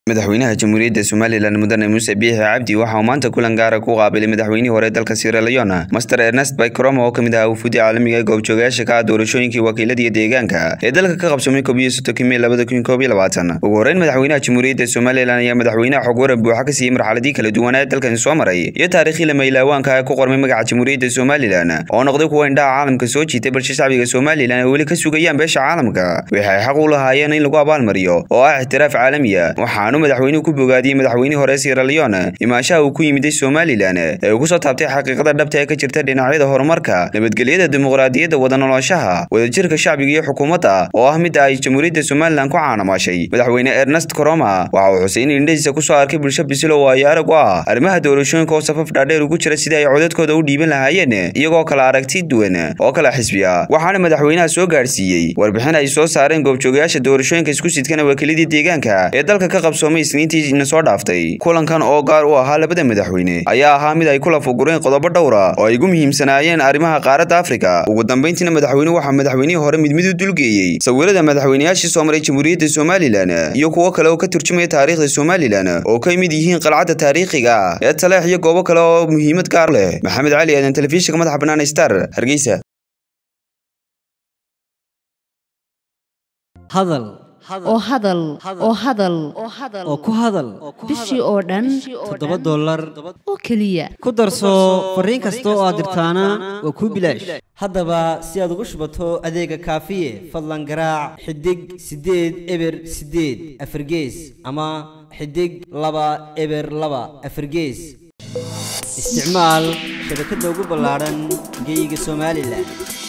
madaxweynaha jamhuuriyadda Soomaaliland mudane Muuse Biixi Cabdi waxa uu maanta kulan gaar ah ku qaabilay madaxweynihii hore dalka Sierra Leone Master Ernest Bai Koroma oo kamid ah wufuudda caalamiga ee goobjoogayaasha ka doorashooyinkii wakiilada deegaanka ee dalka ka qabsamay 17 May 2022 ugu horeyn madaxweynaha jamhuuriyadda Soomaaliland ayaa madaxweynaha xog waran buuxa ka siiyay marxaladii kala duwan ee dalkan soo maray iyo taariikhii la meelaawaanka ee ku qormay magaca jamhuuriyadda Soomaaliland oo noqday kuwa indhaha caalamka soo jiitay balse shacbiga Soomaaliland ay weli ka sugayaan beesha caalamka waxay xaq u lahaayeen in lagu abaalmariyo oo ah ixtiraaf caalami ah waxaanu madaxweynuhu ku bogaadiyay madaxweynihii hore Sierra Leone imaashaha uu ku yimid Soomaaliland ee uu soo taabtay xaqiiqada dhabta ee ka jirta dhinacyada horumarka nabadgelyada dimuqraadiyadda wada noolaanshaha wadajirka shacbiga iyo xukuumadda oo ah mid ay jamhuuriyadda Soomaaliland ku caanamashay madaxweyne Ernest Koroma waxa uu xusay in indhihiisa ku soo arkay bulsho bisil oo ay arag u ah arrimaha doorashooyinka oo safaf dhaadheer ugu jira sidii ay codadkooda u dhiiban lahaayeen iyagoo kala aragti duwan oo kala xisbiya waxaana madaxweynaha soo gaarsiiyay warbixin ay soo saareen goobjoogayaasha doorashooyinka isku sidkan wakiilada deegaanka ee dalka ka qabsoomay isniintii soo dhaaftay kulankan oo gaar u ahaa labada madaxweyne ayaa ahaa mid ay kula fugureen qodobo dhowr ah oo ay ugu muhiimsanaayeen arrimaha qaaradda Afrika ugu dambeyntiina madaxweynuhu waxa madaxweynihii hore mid u dulgeeyay sawirada madaxweynayaashii soo maray jamhuuriyadda Soomaaliland iyo kuwo kale oo ka turjumaya taariikhda Soomaaliland oo ka mid yihiin qalcadda taariikhiga ee Taleex iyo goobo kale oo muhiimad gaar leh Maxamed Cali ee telefishinka madaxa bannaan Star Hargeysa hadal oo ku hadal bishii oo dhan $7 oo kaliya ku darso fariin kasta oo aad dirtaana waa ku bilaash haddaba si aad ugu shubato adeega kaafiye fadlan garaac xidig 8 eber 8 afargees ama xidig 2 eber 2 afargees isticmaal shabakadda ugu ballaaran geyga Soomaaliland